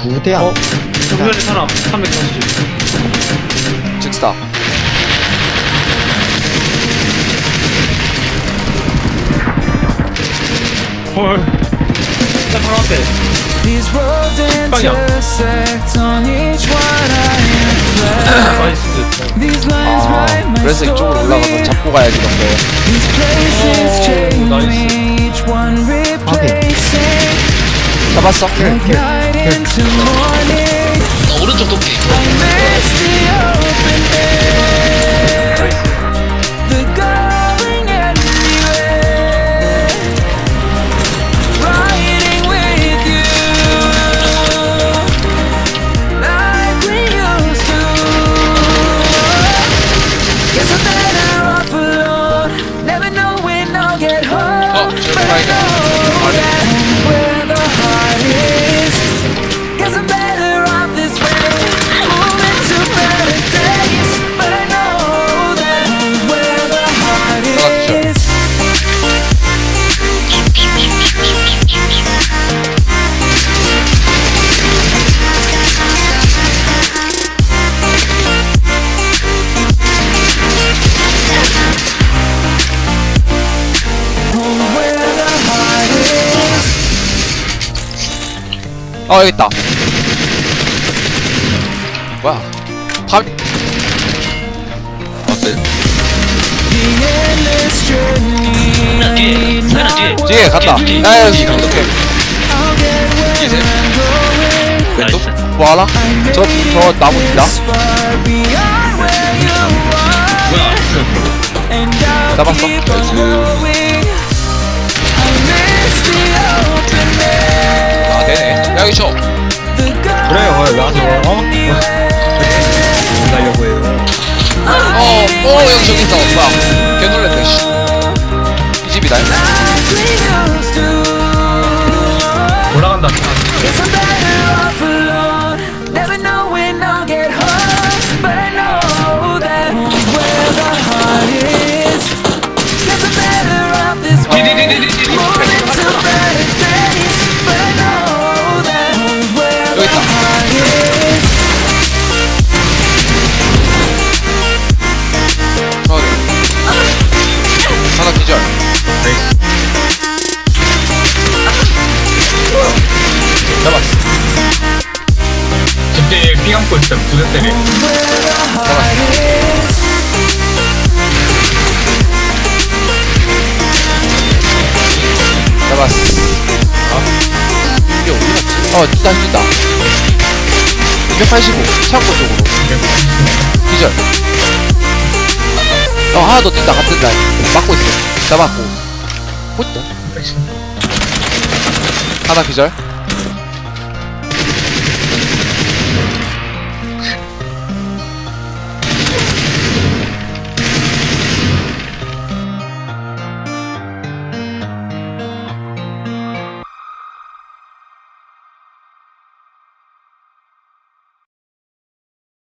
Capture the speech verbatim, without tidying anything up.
두 대 안. 어? 정면에 사람 삼백사십. 즉사. 헐. 나 바로 앞에. 방향. 나이스. 아, 그래서 이쪽으로 올라가서 잡고 가야지 근데. 오, 나이스. 확인. 잡았어? 킬, 킬. 어, 오른쪽 도끼. 어, 저기 라이더. 어, 여기 있다. 뭐야? 밥. 어때? 뒤에, 뒤에. 뒤에 갔다. 야, 여기 어떡해. 뒤에 왼쪽? 뭐 하나? 저, 저 나무 있다. 뭐야? 잡았어. 나이스. 아, 되네. 야, 여기 쳐. 그래요, 왜 하세요? 어? 가려고 해요. 어, 어, 여기 저기 있어. 뭐야. 개 놀랬네, 씨. 이 집이다. 올라간다. 디디디디디디. 여기 있다. 저기. 하나 기절. 잡았어. 집대 피 감고 있어. 두 대 때려. 잡았어. 이게 어디 갔지? 어, 다시 뛴다. 이백팔십오. 창고 쪽으로. 기절. 어, 하나 더 뛴다. 같은 라인. 막고 있어. 잡았고. 뭐있다 하나 기절.